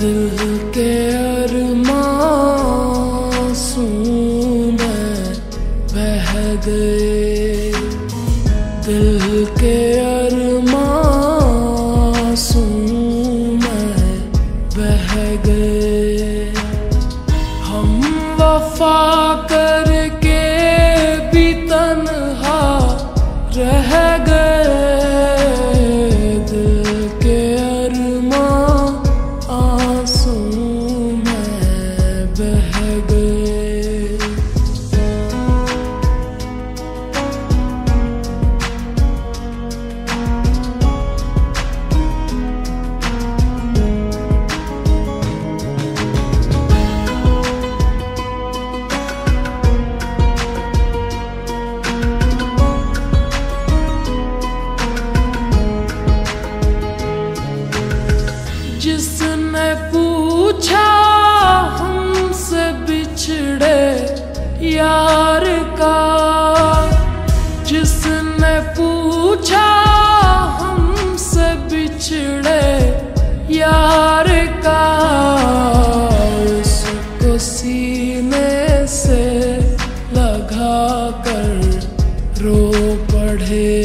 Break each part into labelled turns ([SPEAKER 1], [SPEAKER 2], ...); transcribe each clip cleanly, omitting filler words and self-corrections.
[SPEAKER 1] दिल के अरमासूं में बह गए, दिल के अरमासूं में बह गए। हम वफा करके भी तन्हा रह गए, दिल के अरमासूं में बह गए। जिसने पूछा हमसे बिछड़े यार का, जिसने पूछा हमसे बिछड़े यार का, उसको सीने से लगा कर रो पड़े,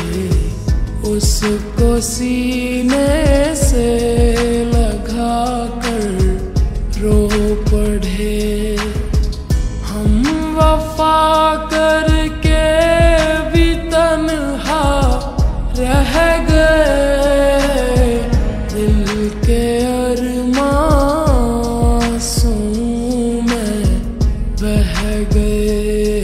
[SPEAKER 1] उसको सीने से लगा कर रो पड़े। हम वफा करके भी तन्हा रह गए, दिल के अरमासूं में बह गए।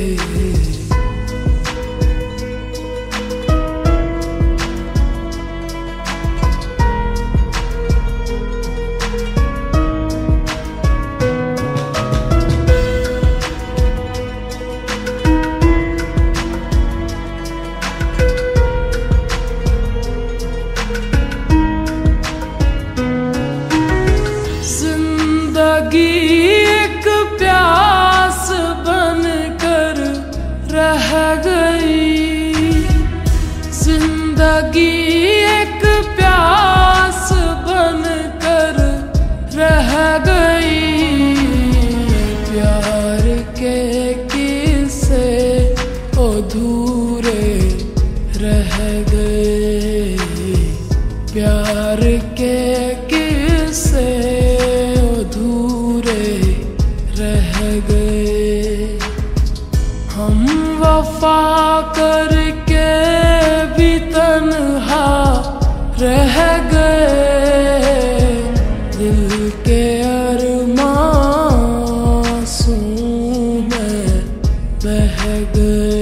[SPEAKER 1] जिंदगी एक प्यास बनकर रह गई, जिंदगी एक प्यास बनकर रह गई। प्यार के किस्से अधूरे रह गए, प्यार के किस्से अधूरे रह गए। हम वफा करके भी तन्हा रह गए, दिल के अरमासूं में बह गए।